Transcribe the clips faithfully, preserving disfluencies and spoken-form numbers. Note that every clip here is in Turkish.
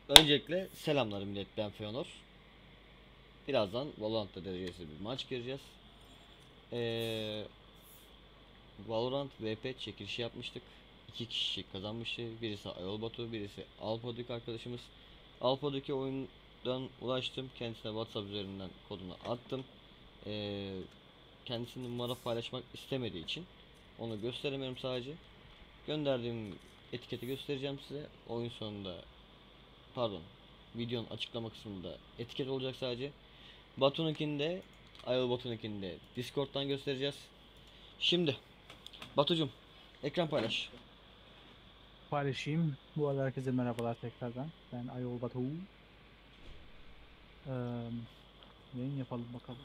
Öncelikle selamlar millet, ben Feonor. Birazdan Valorant'ta derecesi bir maç gireceğiz. Ee, Valorant V P çekilişi yapmıştık. İki kişi kazanmıştı. Birisi Ayol Batu, birisi Alpaduk arkadaşımız. Alpaduk'a oyundan ulaştım. Kendisine WhatsApp üzerinden kodunu attım. Ee, Kendisinin numara paylaşmak istemediği için onu gösteremiyorum sadece. Gönderdiğim etiketi göstereceğim size. Oyun sonunda, pardon, videonun açıklama kısmında etiket olacak sadece. Batu'nunkinde, Ayol Batu'nunkinde Discord'dan göstereceğiz. Şimdi Batu'cum, ekran paylaş. Paylaşayım. Bu arada herkese merhabalar tekrardan. Ben Ayol Batu. Ee, Yayın yapalım bakalım.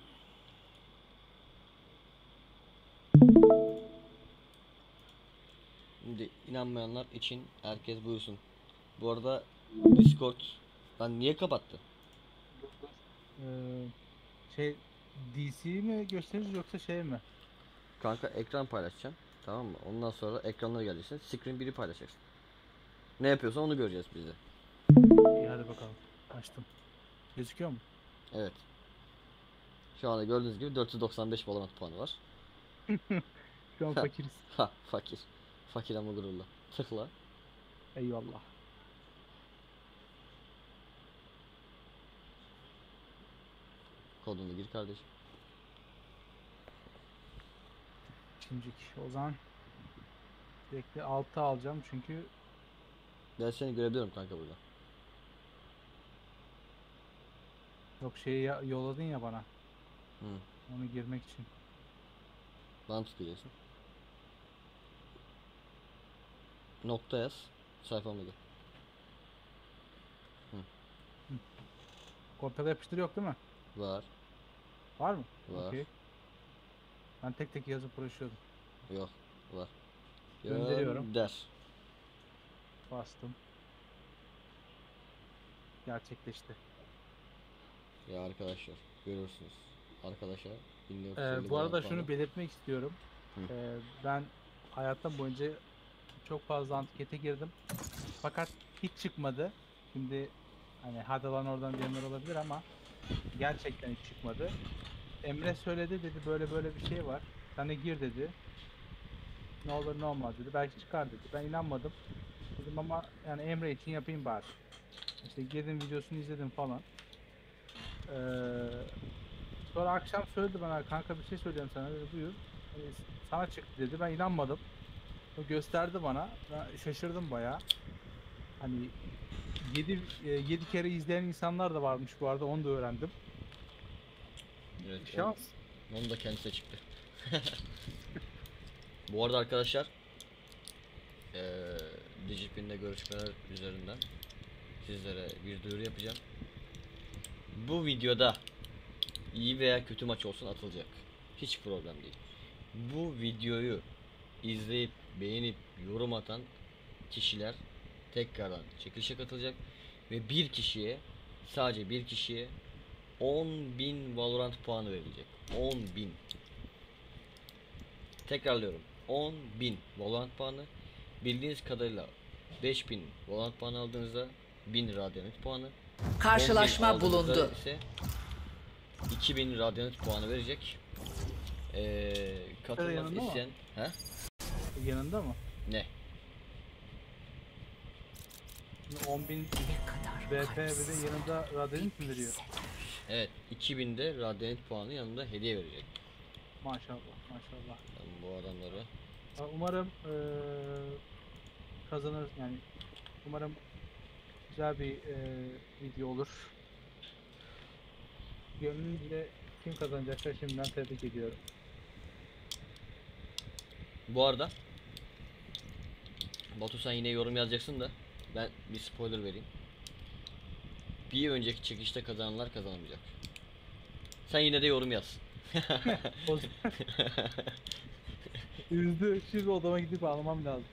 Şimdi inanmayanlar için herkes buyursun. Bu arada Discord ben niye kapattı? Ee, şey D C mi gösteririz yoksa şey mi? Kanka ekran paylaşacağım. Tamam mı? Ondan sonra ekranlara geleceksin. Screen biri paylaşacaksın. Ne yapıyorsan onu göreceğiz biz de. İyi hadi bakalım. Açtım. Gözüküyor mu? Evet. Şu anda gördüğünüz gibi dört yüz doksan beş Valorant puanı var. Şu an fakiriz. Ha, fakir. Fakir ama gururlu. Tıkla. Eyvallah. Kodunu gir kardeşim. Şimdilik o zaman sürekli altı alacağım çünkü Ben seni görebiliyorum kanka burada. yok şeyi ya- yolladın ya bana. Hı. Onu girmek için. Bana tıklayacaksın. Nokta yaz. Sayfama gel. Hı. Kopyala yapıştır yok değil mi? Var. Var mı? Var. Okey. Ben tek tek yazıp uğraşıyordum. Yok. Var. Gönderiyorum. Gönder. Bastım. Gerçekleşti. Ya arkadaşlar görüyorsunuz. Arkadaşlar Ee, bu arada şunu belirtmek istiyorum. Hı. Ee, ben hayatım boyunca çok fazla antikete girdim. Fakat hiç çıkmadı. Şimdi hani hadi lan oradan diyenler olabilir ama gerçekten hiç çıkmadı. Emre söyledi dedi böyle böyle bir şey var. Sen de gir dedi. Ne olur ne olmaz dedi. Belki çıkar dedi. Ben inanmadım. Dedim ama yani Emre için yapayım bari. İşte girdim videosunu izledim falan. Ee, Sonra akşam söyledi bana kanka bir şey söyleyeceğim sana dedi buyur. Hani sana çıktı dedi ben inanmadım. O gösterdi bana. Ben şaşırdım bayağı. Hani yedi yedi kere izleyen insanlar da varmış bu arada onu da öğrendim. Evet, Şans. o, onun da kendisine çıktı. Bu arada arkadaşlar ee, Digipin'le görüşmeler üzerinden sizlere bir duyuru yapacağım. Bu videoda iyi veya kötü maç olsun atılacak. Hiç problem değil. Bu videoyu izleyip beğenip yorum atan kişiler tekrardan çekilişe katılacak ve bir kişiye, sadece bir kişiye on bin Valorant puanı verilecek. on bin. Tekrarlıyorum. on bin Valorant puanı. Bildiğiniz kadarıyla beş bin Valorant puanı aldığınızda bin Radiant puanı. Karşılaşma bulundu. Ise iki bin Radiant puanı verecek. Ee, katılmak isteyen, he? Yanında mı? Ne? on bin B P ve de yanında Radeon mi veriyor? Evet, iki binde Radiant puanı yanında hediye verecek. Maşallah maşallah. Ben bu adamları Umarım eee kazanır yani. Umarım güzel bir eee video olur. Gönlümle kim kazanacaksa şimdiden tebrik ediyorum. Bu arada Batu sen yine yorum yazacaksın da ben bir spoiler vereyim. Bir önceki çekişte kazananlar kazanamayacak. Sen yine de yorum yaz. Üzdü. Şimdi odama gidip almam lazım.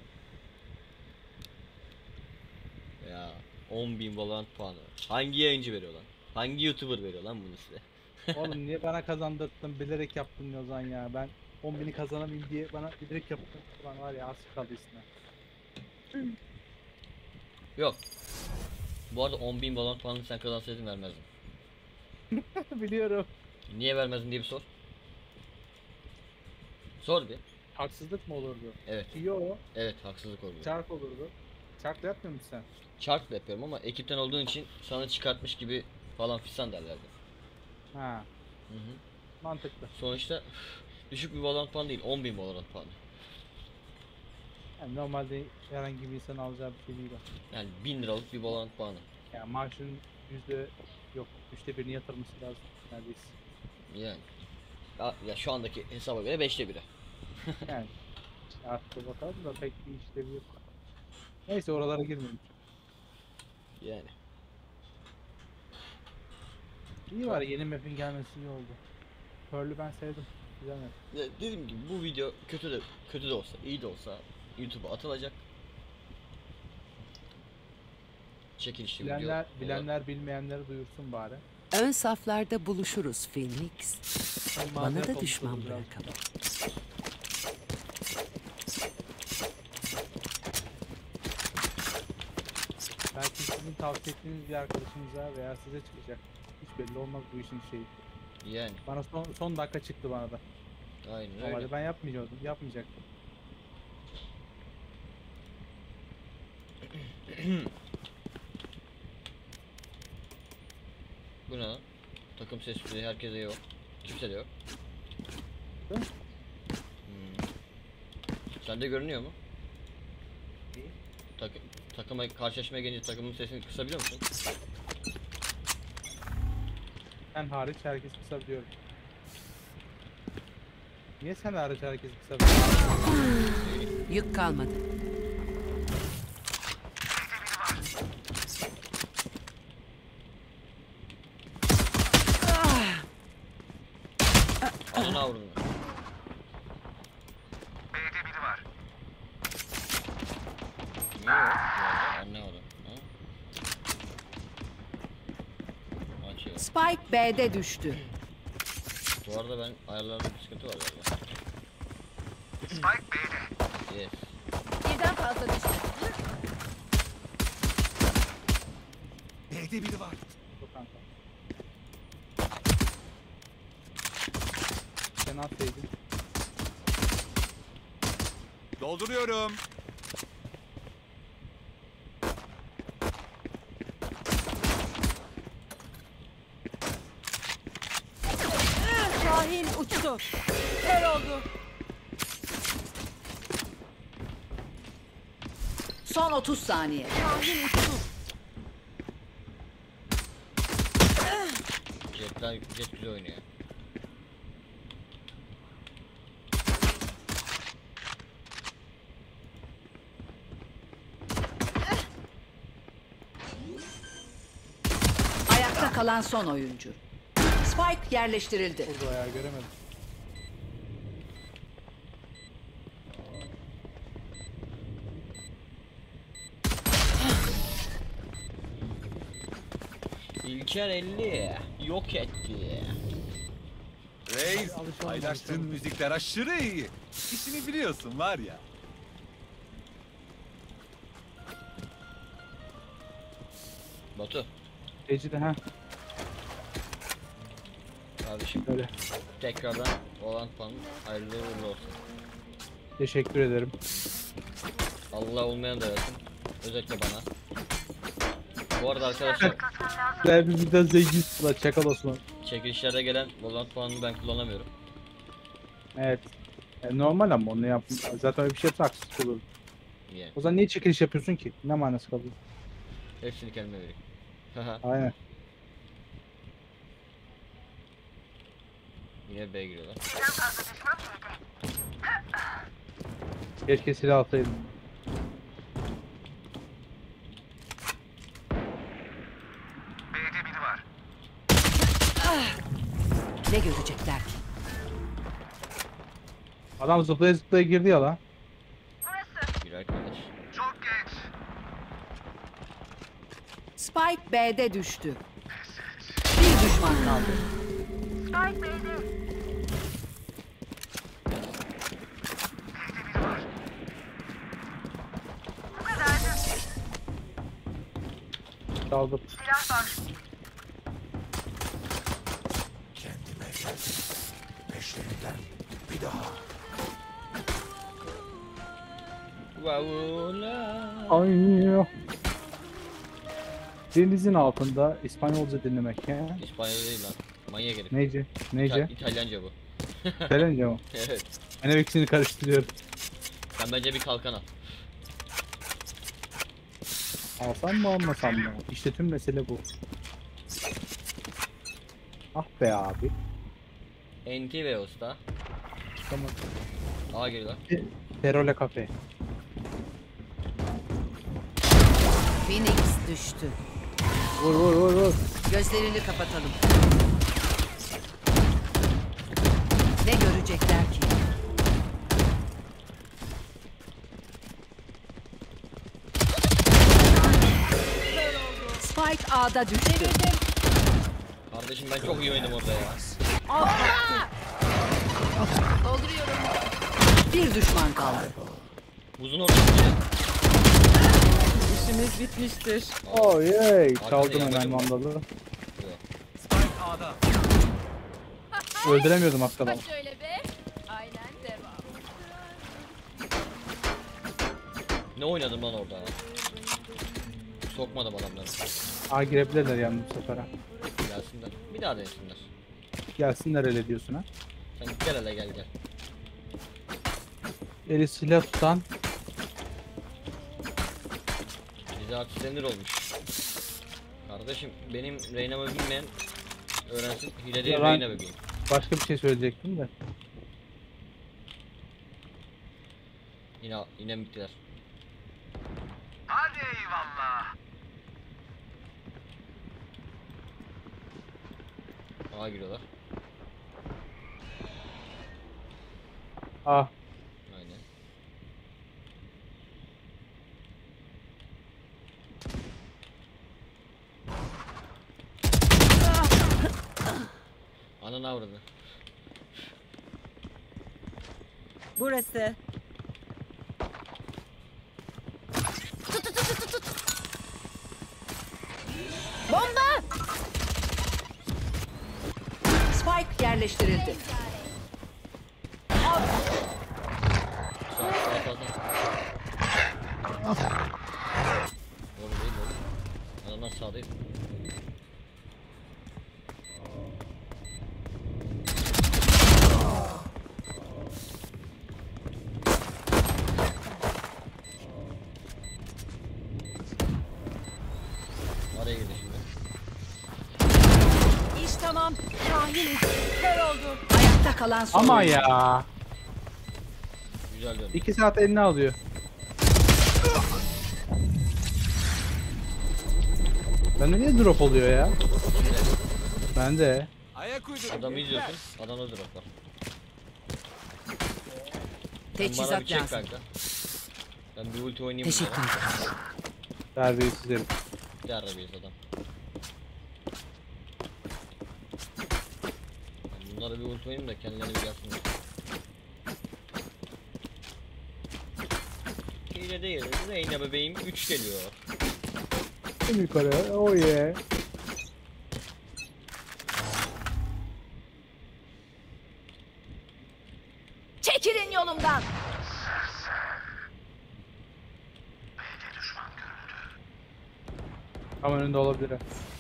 Ya on bin Valorant puanı. Hangi yayıncı veriyor lan? Hangi YouTuber veriyor lan bunu size? Oğlum niye bana kazandırttın? Bilerek yaptın ya o zaman ya. Ben on bini kazanamayayım diye bana bilerek yaptın. Ulan var ya az kaldı üstüne. Yok. Bu arada on bin Valorant puanını sen kazansaydın vermezdim. Biliyorum. Niye vermezdin diye bir sor. Sor bir. Haksızlık mı olurdu? Evet. Yo, Evet, haksızlık oldu. çark olurdu. Çark da yapmıyor musun sen? Çark da yapıyorum ama ekipten olduğun için sana çıkartmış gibi falan fistan derlerdi. Ha, Hı hı. mantıklı. Sonuçta üf, düşük bir Valorant puanı değil, on bin Valorant puanı. Yani normalde herhangi bir insan alacağı bir şey değil o. Yani bin liralık bir Valorant puanı. Yani maaşın yüzde yok, üçte birini yatırması lazım neredeyse. Yani. Ya, ya şu andaki hesaba göre beşte biri. Yani artık bakalım da pek bir işlevi yok. Neyse oralara girmeyelim. Yani. İyi var, yeni map'in gelmesi iyi oldu. Pearl'ü ben sevdim. Güzel map. Ya dediğim gibi bu video kötü de kötü de olsa, iyi de olsa YouTube'a atılacak. Çekilişli video. Bilenler, olarak. bilenler bilmeyenleri duyursun bari. Ön saflarda buluşuruz Phoenix. Hem Bana mazeret da olmuş düşman olur biraz. bırakalım. Belki sizin tavsiye ettiğiniz bir arkadaşınıza veya size çıkacak. Hiç belli olmaz bu işin şeyi. Yani. Bana son, son dakika çıktı bana da. Aynen öyle. Normalde ben yapmayacaktım, yapmayacaktım. Bu ne lan? Takım sesleri herkese yok. Kimse de yok. Hı? Hmm. Sende görünüyor mu? İyi. Tak takıma karşılaşmaya gelince takımın sesini kısabiliyor musun? Ben hariç herkes kısabiliyorum. Niye sen hariç herkes kısabiliyorsun? Yük kalmadı. Ananı avradını. B'de biri var. Niye o? Anlamadım. Ha? Açıyor. Spike B'de düştü. Bu arada ben ayarlarda bir sıkıntı var galiba. Spike B'de. Yes. Birden fazla düştü. B'de biri var. Yok kanka. Sen atsaydın. Dolduruyorum. Şahin uçtu. Kör oldu. Son otuz saniye. Şahin uçtu. Jetler, jet güzel oynuyor. Ayakta kalan son oyuncu. Spike yerleştirildi. Burada ayağı göremedim. İlker elli yok etti. Reis, Alışamadım. paylaştığın müzikler aşırı iyi. İşini biliyorsun var ya. Batu Eci de ha kardeşim öyle. tekrardan olan puan hayırlı uğurlu olsun. Teşekkür ederim. Allah olmayan da versin. Özellikle bana. Bu arada arkadaşlar Güzel bir birden zenginsin lan, çakal Osman. çekilişlerde gelen Valorant puanını ben kullanamıyorum. Evet. Yani normal ama onu yap. Zaten öyle bir şey yapsa haksızlık olur. Yani O zaman niye çekiliş yapıyorsun ki? Ne manası kalıyor? hepsini kendime vereyim. Haha. Aynen. Yine B giriyorlar. Keşke silah alsaydım. B'de biri var. Ne görecekler ki? Adam zıplaya zıplaya girdi ya lan. Bir arkadaş. Çok geç. Spike B'de düştü. Bir düşman kaldı. Çaldım. Vavula. Ay. Denizin altında İspanyolca dinlemek ya. İspanyol değil lan. Manyak herif. Neyce? Neyce? İta- İtalyanca bu. Selince mi? Evet. Ben hep ikisini karıştırıyorum. Sen bence bir kalkan al. Alsam mı almasam mı? İşte tüm mesele bu. Ah be abi. Enti ve usta. Tamam. Ağa giriyorlar. Terole kafe. Phoenix düştü. Vur vur vur vur. Gözlerini kapatalım. Ne görecekler ki? Spike A'da düştü. Kardeşim ben çok iyi oynadım orada ya. Dolduruyorum. Bir düşman kaldı. Uzun orta çıkacak. İşimiz bitmiştir. Oh yey. Arkada Çaldım yamacı hemen mı? mandalı. Spike A'da. Öldüremiyordum hakikaten. Şöyle be. Aynen devam. Ne oynadım lan orada ya? Sokmadım adamları. Aa girebilirler yani bu sefer ha. Gelsinler. Bir daha denesinler. Gelsinler öyle diyorsun ha. Sen gel hele gel gel. Eli silah tutan. Bize artık sinir olmuş. Kardeşim benim Reyna'mı bilmeyen öğrensin. Hile değil Ya ben- Reyna bebeğim. Başka bir şey söyleyecektim de. Yine yine bittiler. Hadi eyvallah. Ağa giriyorlar. Ah. Aynen. Ananı avradı. Burası. Bomba! Spike yerleştirildi. Sağ sağ sağ sağ. Doğru değil doğru. Ananas sağ değil. Araya girdi şimdi. İş tamam. Şahin. Kör oldum. Ayakta kalan son. Ama oyuncu. ya. Güzel döndü. iki saat eline alıyor. Bende niye drop oluyor ya? Bende. Ayak uydurun. Adamı izliyorsun. Adamda drop var. Sen bana bir Teçhizat çek lazım. kanka. Ben bir ulti oynayayım. Teşekkür ederim. Terbiyesiz herif. Yarrabiyiz adam. Ben bunlara bir ulti oynayayım da kendilerine bir gelsinler. Hile değil. Reyna bebeğim üç geliyor. Yukarı. Oh yeah. Çekilin yolumdan. Tam önünde olabilir. ha.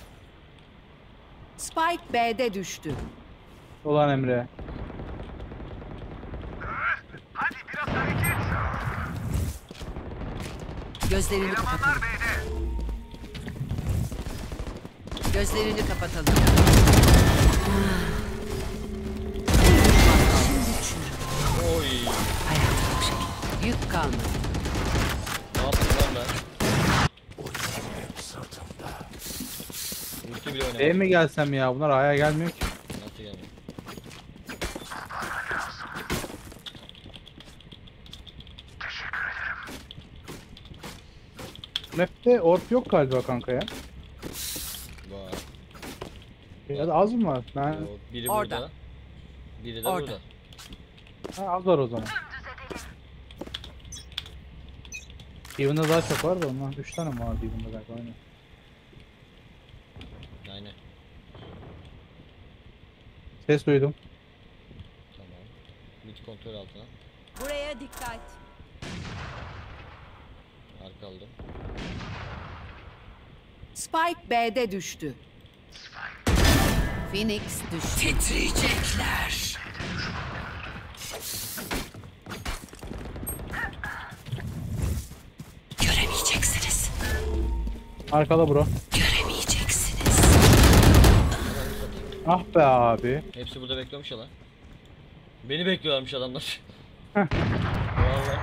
Spike B'de düştü. Ulan Emre. Hadi biraz hareket. Gözlerini kapatalım. Gözlerini kapatalım. Şimdi çürü. Oy. Hayat yok şey. Yük kalmadı. Ne yaptın lan ben? Ulti bile oynamadım. B'ye mi gelsem ya? Bunlar A'ya gelmiyor ki. Nasıl gelmiyor? Map'te orp yok galiba kanka ya. Var. Ya da az mı var? Ben... Yok, biri Orada. burada. Biri de Orada. burada. Ha, az var o zaman. Even'da daha çok var da ondan üç tane mi vardı Even'da galiba aynen. Ses duydum. Tamam. Mid kontrol altına. Buraya dikkat. Arka aldım. Spike B'de düştü. Phoenix düştü. Titriyecekler. Göremeyeceksiniz. Arkada bro. Göremeyeceksiniz. Ah be abi. Hepsi burada bekliyormuş ya lan. Beni bekliyorlarmış adamlar. Heh. Vallahi.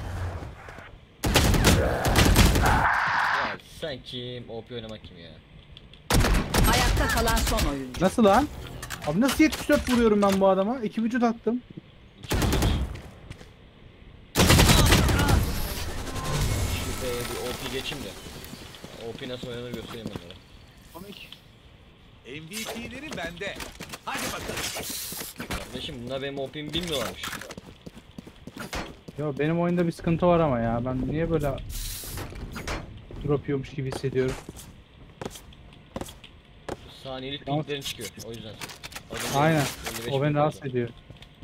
Ya sen kim? O P oynamak kim ya? Ayakta kalan son oyuncu. Nasıl lan? Abi nasıl yetmiş dört vuruyorum ben bu adama? İki vücut attım. Şu B'ye bir O P geçeyim de. O P nasıl oynanır göstereyim onlara. Komik. M V P'leri bende. Hadi bakalım. Kardeşim bunlar benim O P'mi bilmiyorlarmış. Yo benim oyunda bir sıkıntı var ama ya. Ben niye böyle drop yiyormuş gibi hissediyorum. Saniyelik Tamam. pinklerin çıkıyor. O yüzden. Az önce Aynen. elli beş O beni ping rahatsız vardı. ediyor.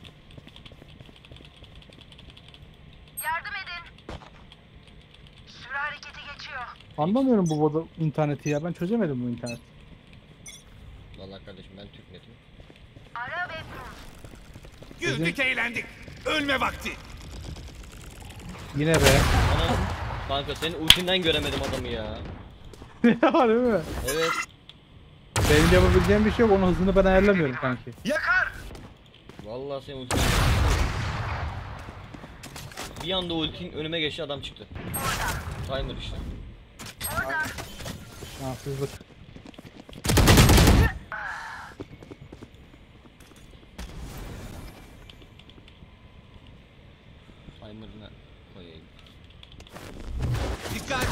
Yardım edin. Süre harekete geçiyor. Anlamıyorum bu boda interneti ya. Ben çözemedim bu interneti. Vallahi kardeşim ben Türk netim. Ara ve bul. Güldük eğlendik. Ölme vakti. Yine be. Ana kanka senin ultinden göremedim adamı ya. Ya değil mi? Evet. Benim yapabileceğim bir şey yok. Onun hızını ben ayarlamıyorum kanki. Yakar. Vallahi senin ultinden. Bir anda ultin önüme geçti adam çıktı. Timer işte. Şanssızlık. Timer'ına koyayım. Dikkat.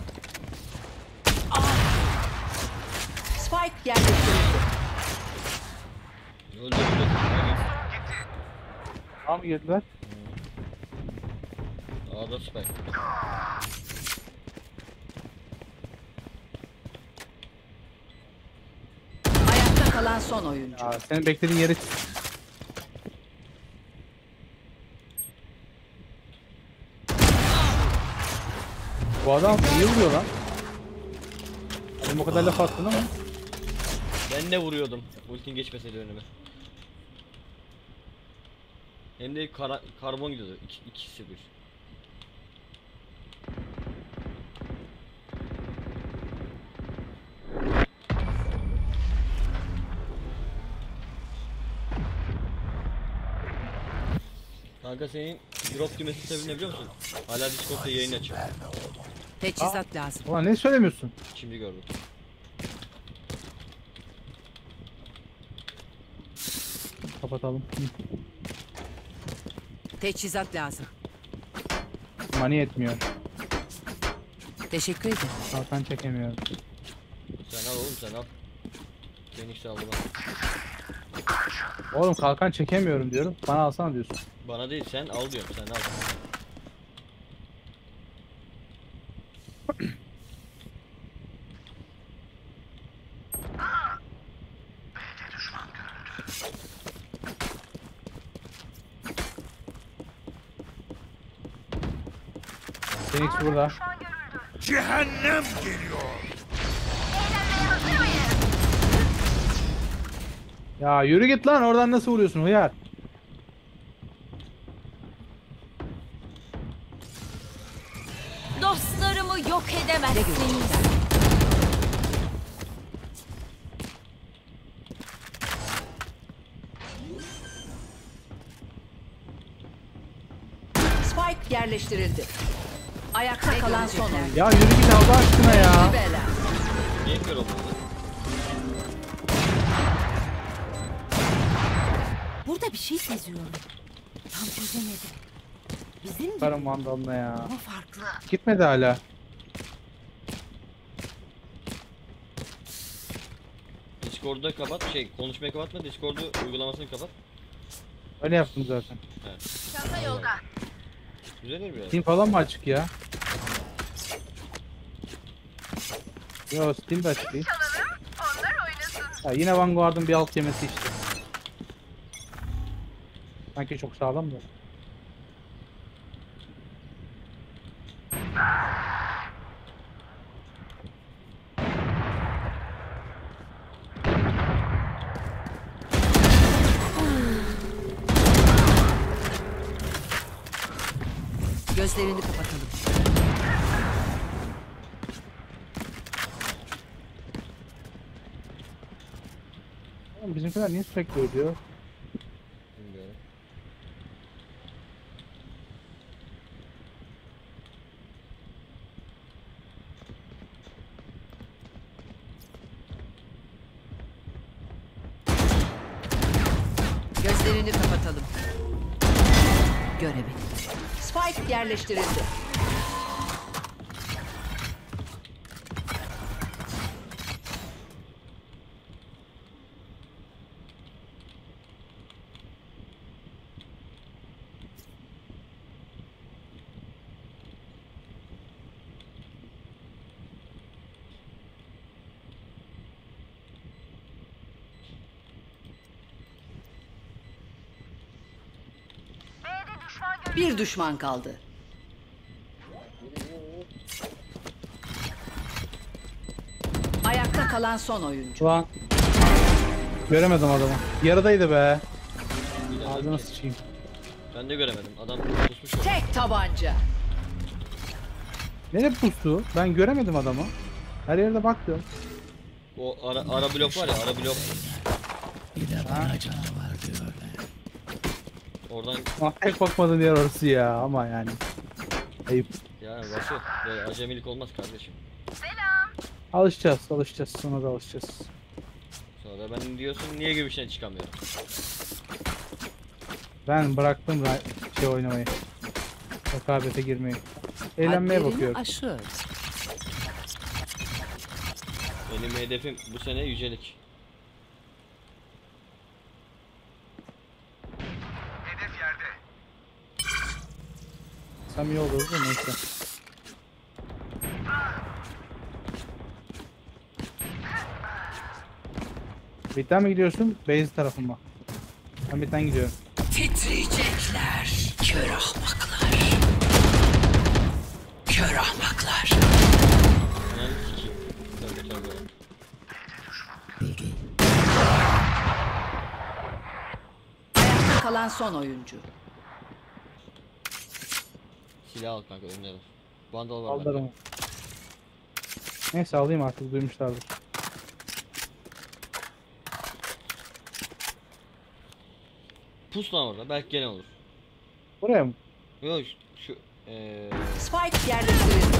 Spike yerleştirildi. Öldü öldü. Tamam mı girdiler? A'da spike. Ayakta kalan son oyuncu. Ya senin beklediğin yeri... Bu adam iyi vuruyor lan. Benim o kadar laf attın ama. Ben de vuruyordum. Ultin geçmeseydi önüme. Hem de kara, karbon gidiyordu. İki, ikisi bir. Kanka senin drop demesi sebebi ne biliyor musun? Hala Discord'da yayın açıyor. Teçhizat lazım. Ulan ne söylemiyorsun? Şimdi gördüm. Kapatalım. Hı. Teçhizat lazım. Mani etmiyor. Teşekkür ederim. Kalkan çekemiyorum. Sen al oğlum sen al. Phoenix aldı bana. Oğlum kalkan çekemiyorum diyorum. Bana alsana diyorsun. Bana değil sen al diyorum sen al. Phoenix burada. Cehennem geliyor. Ya yürü git lan, oradan nasıl vuruyorsun hıyar? Dostlarımı yok Ne edemezsiniz. görecekler? Spike yerleştirildi. Ayakta kalan son oyuncu. Ya yürü git Allah aşkına ya. Bela. Niye kör oldun? Burada bir şey seziyorum. Tam çözemedim. Bizim gibi Karım vandalına ya. ama farklı. Gitmedi hala. Discord'da kapat şey konuşmayı kapatma Discord'u uygulamasını kapat. Öyle yaptım zaten. Çanta yolda. Düzelir biraz. Steam falan mı açık ya? Yo Steam de açık değil. Çalalım, onlar oynasın. Ya yine Vanguard'ın bir alt yemesi işte. Sanki çok sağlam da. Gözlerini kapatalım. Oğlum bizimkiler niye sürekli ölüyor? Bilmiyorum. Gözlerini kapatalım. Göremedim. Spike yerleştirildi. B'de düşman görüldü. Bir düşman kaldı. Ayakta kalan son oyuncu. Ulan. Göremedim adamı. Yarıdaydı be. Ağzına sıçayım. Ben de göremedim. Adam pusmuş orada. Tek tabanca. Nereye pustu? Ben göremedim adamı. Her yerde baktım. O ara, ara blok var ya, ara blok. Oradan Ah, tek bakmadığın yer orası ya ama yani. Ayıp. yani Vasu böyle acemilik olmaz kardeşim. Selam. Alışacağız, alışacağız. Sonra da alışacağız. Sonra ben diyorsun niye gümüşten çıkamıyorum. Ben bıraktım ra- şey oynamayı. Rekabete girmeyi. Eğlenmeye Hadlerini bakıyorum. aşıyoruz. Benim hedefim bu sene yücelik. Hedef yerde. Sen iyi olurdu da neyse. Bitten mi gidiyorsun? Base tarafıma. Ben bitten gidiyorum. Titriyecekler. Kör ahmaklar. Kör ahmaklar. Ananı sikeyim. Tövbe tövbe. Ayakta kalan son oyuncu. Silah al kanka önüne ver. Vandal var Alırım. bende. Neyse alayım artık duymuşlardır. Pus lan orada belki gene olur. Buraya mı? Yok şu eee Spike yerleştirildi.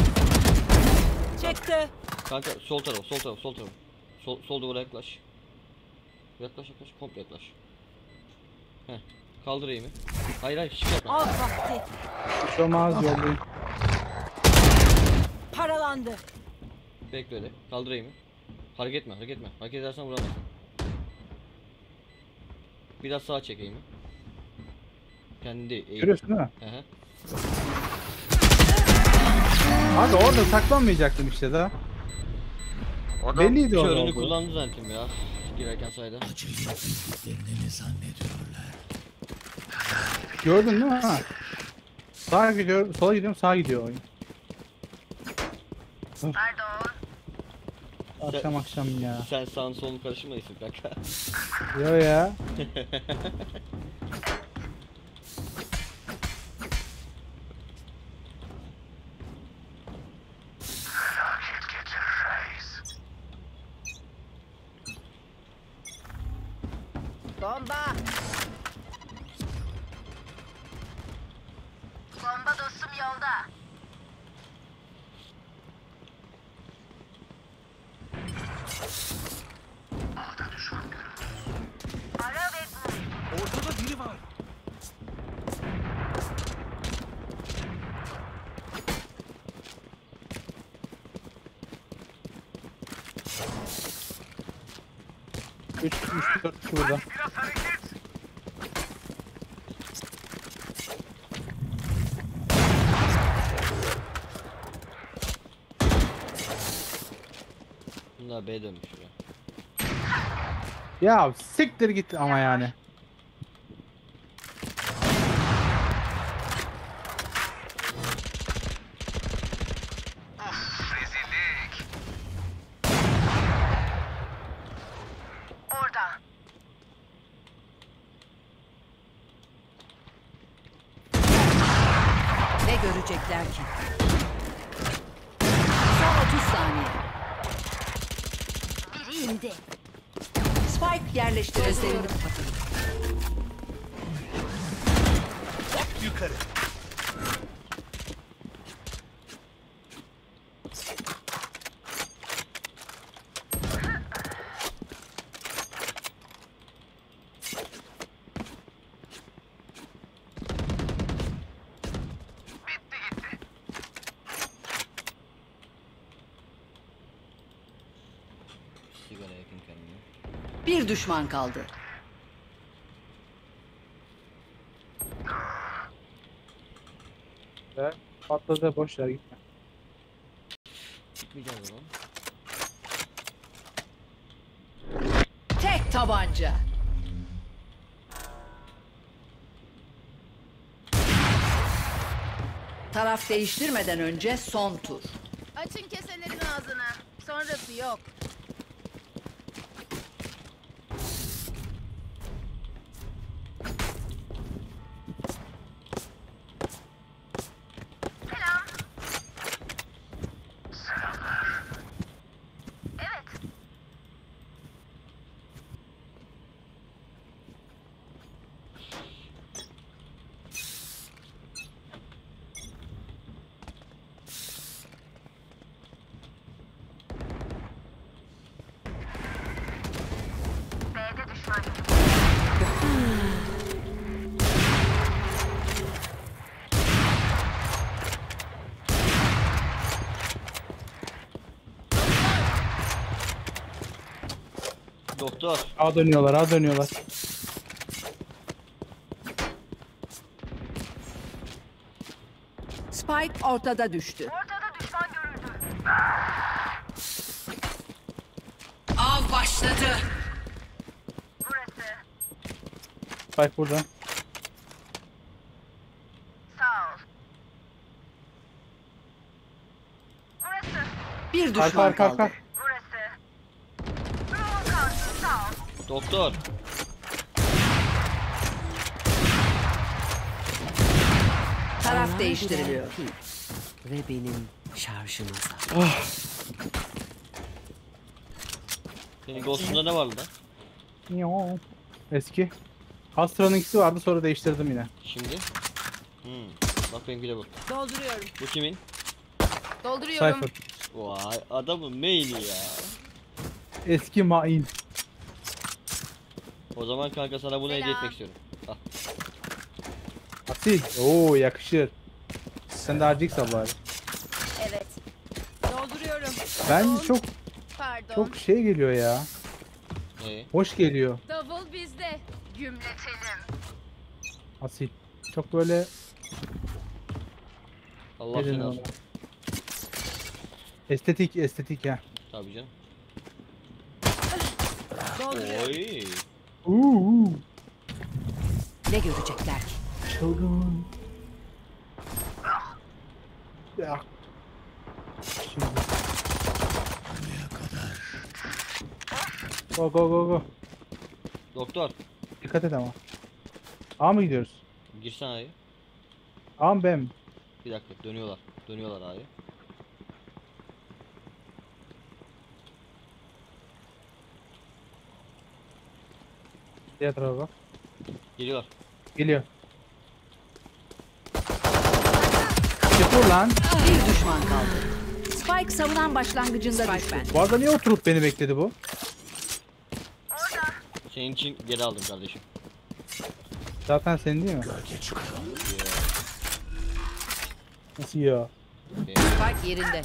Çıktı. kanka sol taraf sol taraf sol taraf. Sol, sol duvara yaklaş. Yaklaş yaklaş komple yaklaş. Heh. Kaldır eğimi. Hayır hayır hiç yapma. Av vakti. Hiç olmaz yollayayım. Paralandı. Bekle öyle. Kaldır eğimi. Hareket etme hareket etme. Hareket edersen vuramazsın. Biraz sağa çek eğimi. Kendi eğimi. Görüyorsun değil mi? Hı hı. Abi orada saklanmayacaktım işte daha. Adam Belliydi orada körünü olduğu. kullandı zannettim ya. Girerken sayda. Gördün değil mi? Ha. Sağa gidiyor, sola gidiyorum, sağa gidiyor oyun. Pardon. Akşam akşam ya. Sen sağın solunu karıştırmayısın kanka. Yo ya. Bomba. Bomba dostum yolda. Ara ve vur. Ortada biri var. üç, üç, dört kişi burada. Biraz hareket. Bunlar B dönmüş ya. Ya siktir git ama yani. görecekler ki? Son otuz saniye. Biri indi. Spike yerleştirildi. Gözlerini kapatın. Hop yukarı. Sigara yakın kendine. Bir düşman kaldı. Ve patladı, boş ver gitme. Gitmeyeceğiz o zaman. Tek tabanca. Taraf değiştirmeden önce son tur. Açın keselerin ağzını. Sonrası yok. Selam. Evet. B'de düşman. Doktor. A dönüyorlar, A dönüyorlar. Spike ortada düştü. Ortada düşman görüldü. Av başladı. Burası. Spike burada. Sağ ol. Burası. Bir Arka düşman arka kaldı. arka. Burası. Ruhum kalsın. Sağ ol. Doktor. Taraf değiştiriliyor. Ve benim şarjımıza. Senin Ghost'unda ne vardı lan? Yo. Eski. Astra'nın ikisi vardı, sonra değiştirdim yine. Şimdi. Hmm. Bak benimki de bu. Dolduruyorum. Bu kimin? Dolduruyorum. Cypher. Vay adamın maili ya. Eski main. O zaman kanka sana bunu hediye Selam. etmek istiyorum. Al. Asil. Oo, yakışır. Sen de harcayacaksan bari. Evet. Dolduruyorum. Ben Pardon. çok Pardon. çok şey geliyor ya. Ee, Hoş geliyor. Davul bizde. Gümletelim. Asil. Çok böyle Allah ne seni denir alsın. ona? Estetik, estetik ya. Tabii canım. Dolduruyorum. Oy. Uuu. Ne görecekler ki? Çılgın. Ya. Şimdi. Go go go go. Doktor. Dikkat et ama. A mı gidiyoruz? Girsene ayı. A mı B mi? Bir dakika dönüyorlar. Dönüyorlar ayı. Diğer tarafa bak. Geliyorlar. Geliyor. Çıkıyor lan. Bir düşman kaldı. Spike savunan başlangıcında düştü. Bu arada niye oturup beni bekledi bu? Senin için geri aldım kardeşim. Zaten senin değil mi? Nasıl ya? Okey. Spike yerinde.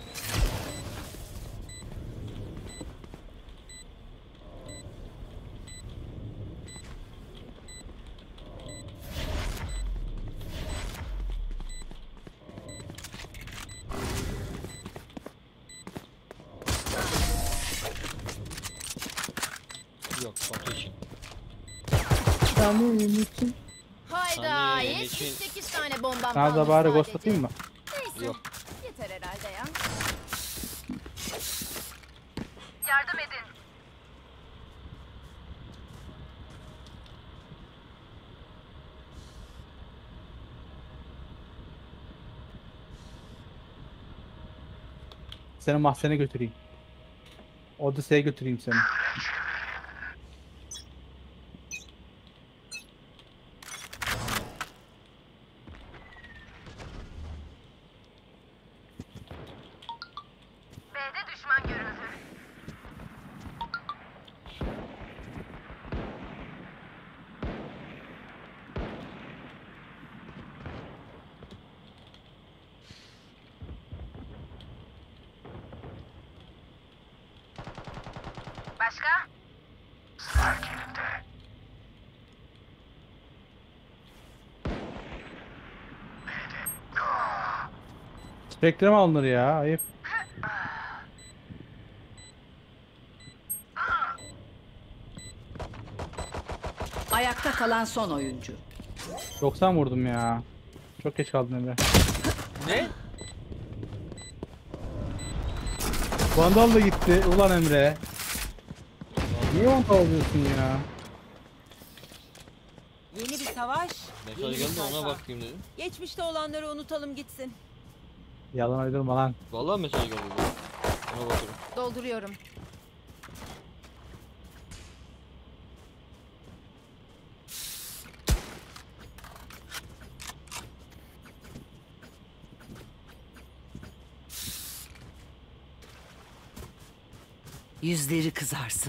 Yok Batu için. Benim için. Hayda. Hani yetmiş için- sekiz tane bombam Sana da kalmış bari sadece. ghost atayım mı? Neyse. Yok. Yeter herhalde ya. Yardım edin. Seni mahzene götüreyim. Odyssey'e götüreyim seni. B'de düşman görüldü. Başka? Spectre mi alınır ya? Ayıp. Ayakta kalan son oyuncu. doksan vurdum ya. Çok geç kaldın Emre. Ne? Vandal da gitti. Ulan Emre. Niye vandal alıyorsun ya? Yeni bir savaş. Mesaj yeni bir geldi ona sayfa. bakayım dedim. Geçmişte olanları unutalım gitsin. Yalan uydurma lan. Vallahi mesaj geldi. Ona bakıyorum. Dolduruyorum. Yüzleri kızarsın.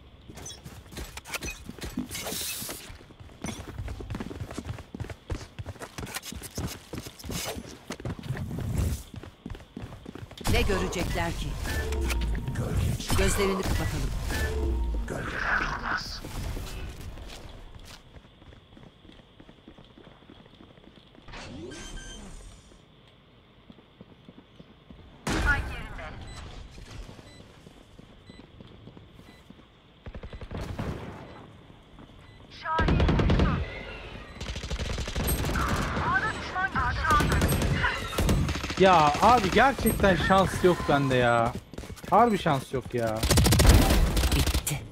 Ne görecekler ki? Gözlerini kapatalım. Spike yerinde. Şahin uçtu. A'da düşman görüldü. Ya abi gerçekten şans yok bende ya. Harbi şans yok ya. Bitti.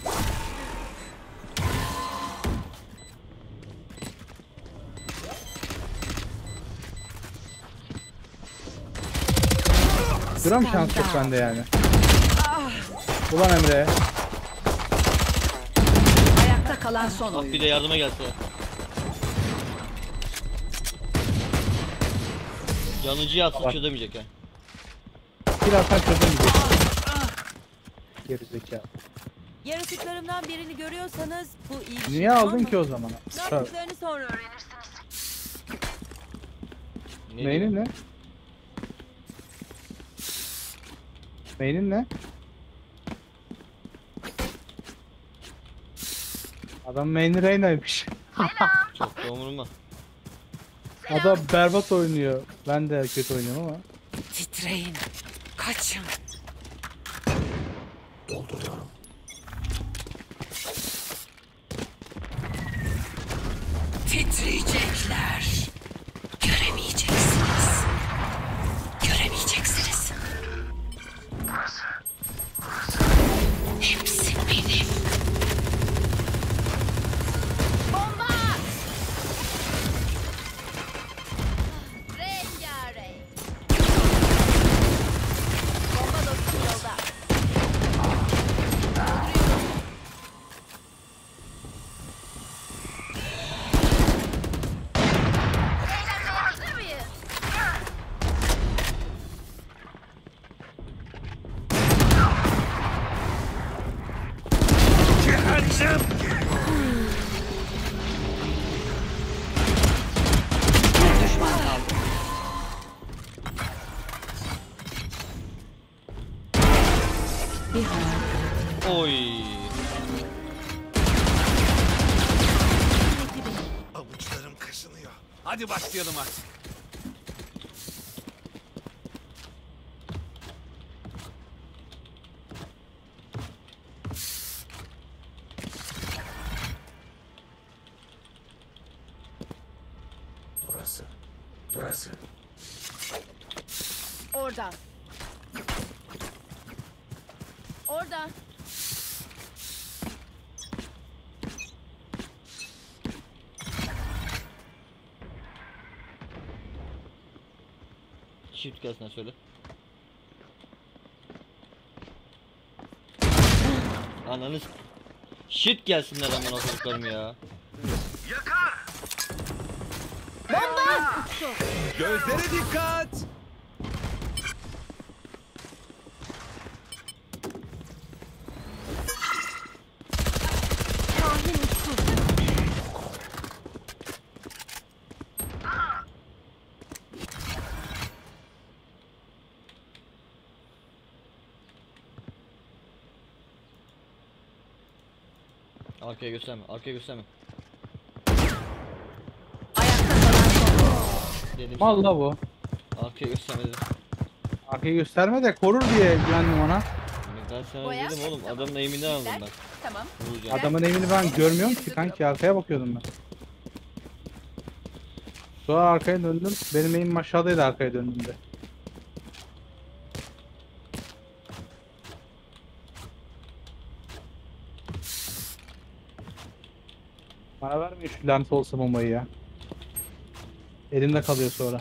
Gram şans yok bende yani. Ulan Emre. Ayakta kalan son Ah bir oyuncu. de yardıma gelse. Yanıcıyı atsın Bak. çözemeyecek ha. Birazdan çözemeyecek. Gerizekalı. Yaratıklarımdan birini görüyorsanız bu iyi bir şey. Niye tamam aldın mı? ki o zaman? Ne yaptıklarını sonra öğrenirsiniz. Ne Neyinin diyor? ne? Neyinin ne? Adam main'i Reyna'ymış. Çok da umurumda. Adam berbat oynuyor. Ben de kötü oynuyorum ama. Titreyin. Kaçın. Dolduruyorum. Titriyecekler. Göremeyeceksiniz. Göremeyeceksiniz. Hepsi benim. Bomba! Rengarenk. Bomba dostum yolda. Eğlenmeye hazır mıyız? Bir düşman kaldı. Bir hayal. Oy. Avuçlarım kaşınıyor. Hadi başlayalım artık. Orada. Orada. Shift gelsin söyle. Ananı s- shit gelsinler aman okuduklarım ya. Yakar! Gözlere dikkat! Şahin uçtu. Arkaya gösterme, arkaya gösterme. Ayakta kalan son. Dedim Vallahi bu. sana, arkaya gösterme dedim. Arkayı gösterme de korur diye güvendim ona. Ben sana Boya. dedim oğlum, adamın eğiminden aldım ben. Tamam. Vuracağım. Adamın evini ben görmüyorum ki kanki, arkaya bakıyordum ben. Sonra arkaya döndüm. Benim evim aşağıdaydı arkaya döndüğümde. Bana vermiyor şu lanet olsa bombayı ya. Elimde kalıyor sonra.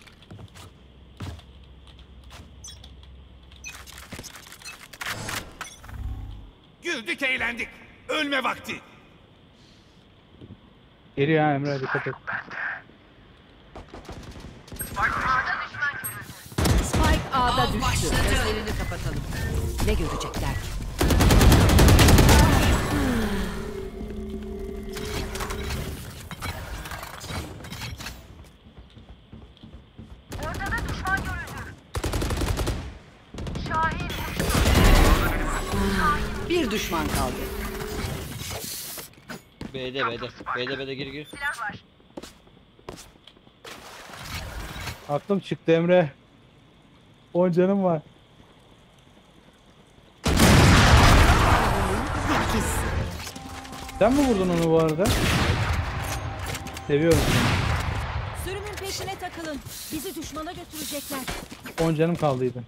Güldük eğlendik. Ölme vakti. Geliyor ha Emre, dikkat et. Spike A'da Av düştü. başladı. Gözlerini kapatalım. Ne görecekler ki? Ortada düşman görüldü. Şahin uçtu. Bir düşman kaldı. B'de B'de. B'de B'de gir gir. Silah var. Aklım çıktı Emre. on canım var. Sen mi vurdun onu bu arada? Seviyorum seni. Sürümün peşine takılın. Bizi düşmana götürecekler. on canım kaldıydı.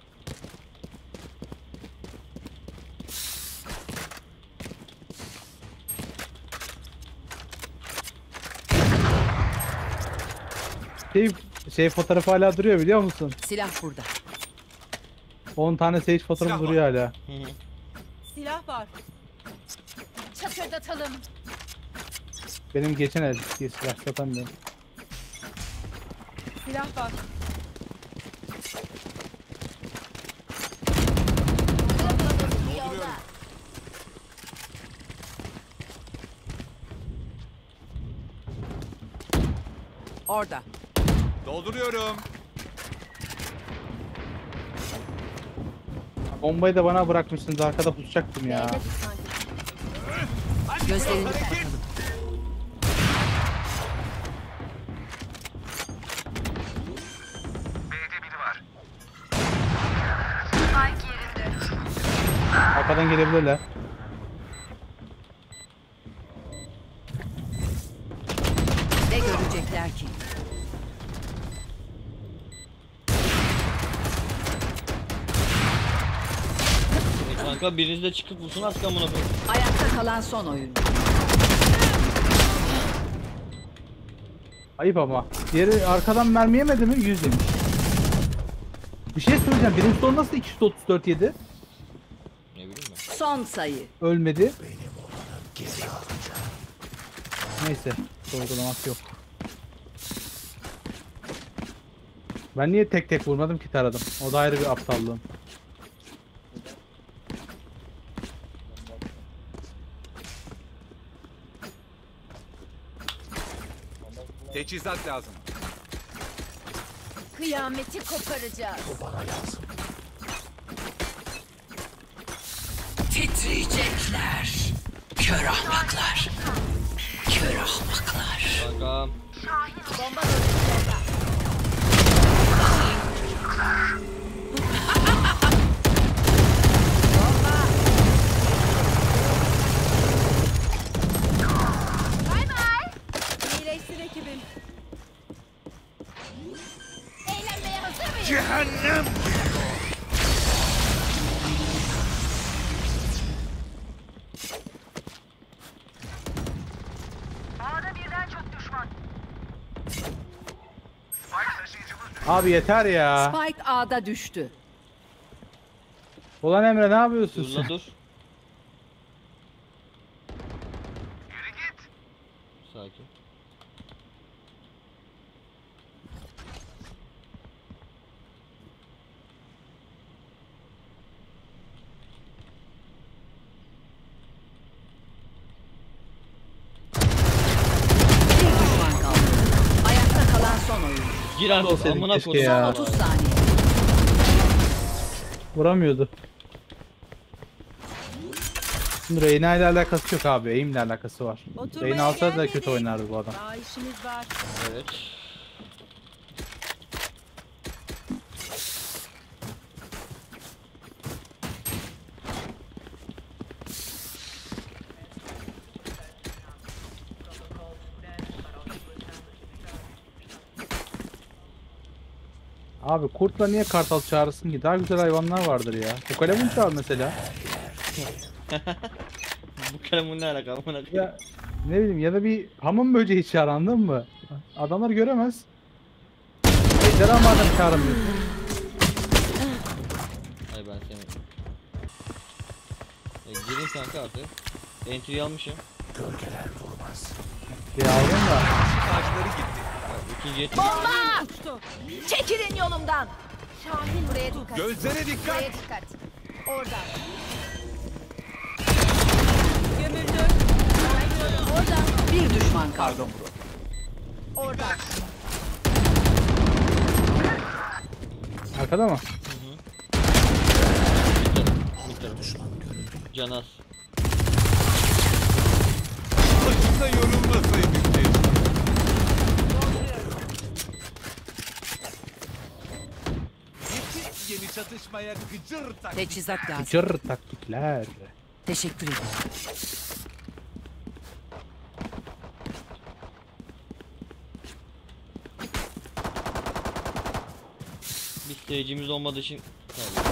Şey, şey fotoğrafı hala duruyor biliyor musun? Silah burada. on tane Sage fotoğrafı Silah var. duruyor hala. Hı hı. Silah var. Çatırdatalım. Benim geçen el bir silah satamıyorum. Silah var. Orada. Dolduruyorum. Bombayı da bana bırakmışsınız, arkada pusacaktım ya. B'de düşman. Gözlerini kapatalım. B'de biri var. Spike yerinde. Arkadan gelebilirler. Ne görecekler ki? E kanka biriniz de çıkıp vursun artık amına koyayım. Ayakta kalan son oyuncu. Ayıp ama. Diğeri arkadan mermi yemedi mi? yüz yemiş. Bir şey söyleyeceğim. Birinci son nasıl iki yüz otuz dört yedi? Ne bileyim ben. Son sayı. Ölmedi. Neyse. Sorgulamak yok. Ben niye tek tek vurmadım ki, taradım. O da ayrı bir aptallığım. Teçhizat lazım. Kıyameti koparacağız. Titriyecekler. Kör ahmaklar. Kör ahmaklar. Kanka. Bomba dostlarına. Bay bay. İyileşsin ekibim. Eğlenmeye hazır mıyız? Cehennem! A'da birden çok düşman. Spike taşıyıcımız Abi yeter ya. Spike A'da düştü. Dur la dur. Ulan Emre ne yapıyorsun sen? Dur la dur. Dur. Dur. Dur. Dur. Dur. Dur. Dur. Dur. Dur. Dur. Dur. Dur. Dur. Dur. Dur. Dur. Dur. Dur. Dur. Gir artık Olsaydı amına keşke koyayım. ya. otuz saniye. Vuramıyordu. Şimdi Reyna ile alakası yok abi. Aim ile alakası var. Oturmaya Reyna alsa da gelmedik. kötü oynardı bu adam. Daha işimiz var. Evet. Abi kurtla niye kartal çağırsın ki? Daha güzel hayvanlar vardır ya. Bu kalemun çağır mesela. Bu kalemun ne alaka amına koyayım. Ya ne bileyim ya da bir hamam böceği çağır, anladın mı? Adamlar göremez. Ejderha madem çağıramıyorsun. Hay ben seni. E, girin kanka artık. Entry almışım. Bir aldım da. Ağaçları gitti. İkinci yet. Uçtu. Çekilin yolumdan. Şahin buraya dikkat. Gözlere dikkat. Buraya dikkat. Orada. Gömüldü. Orada. Bir düşman kaldı. Orada. Arkada mı? Canas. Başında yorulmasaydık keşke. Yetişt yeni çatışmaya gıcır tak. Teçhizat lazım. Cır taktikler. Teşekkür ederim. Biz seyircimiz olmadığı için tabii.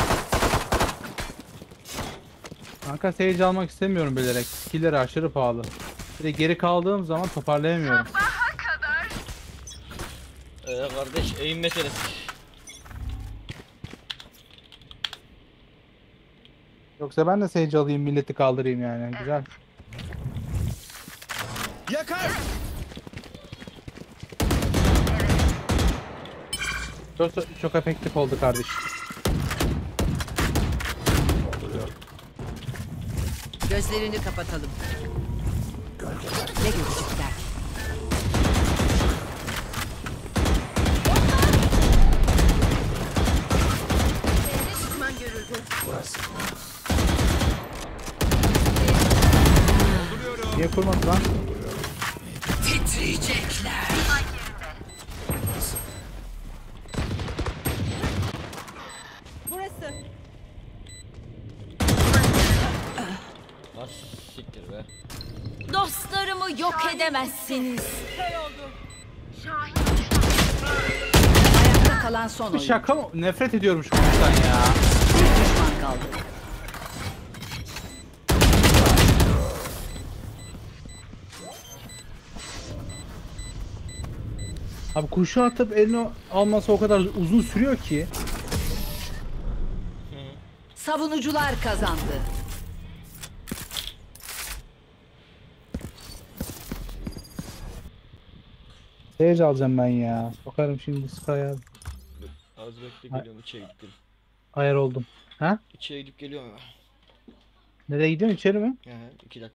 Kanka seyirci almak istemiyorum bilerek. Skill'leri aşırı pahalı. Bir de geri kaldığım zaman toparlayamıyorum. Ee, kardeş eğim meselesi. Yoksa ben de seyirci alayım, milleti kaldırayım yani. Güzel. Yakar. Çok, çok efektif oldu kardeş. Gözlerini kapatalım. Ne görecekler? Düşman görüldü. Niye kurmadı lan? Titriyecekler. Burası. Ah siktir be. Dostlarımı yok edemezsiniz. Kör oldu. Ayakta kalan son Bir oyuncu. şaka mı? Nefret ediyorum şu kuştan ya. Bir düşman kaldı. Abi kuşu atıp elini alması o kadar uzun sürüyor ki. Savunucular kazandı. Seyirci alacağım ben ya. Bakarım şimdi Sky'a. Az bekle geliyorum içeri gidip geliyorum. Ayar oldum. Ha? İçeri gidip geliyorum hemen. Nereye gidiyorsun, içeri mi? He iki dakika.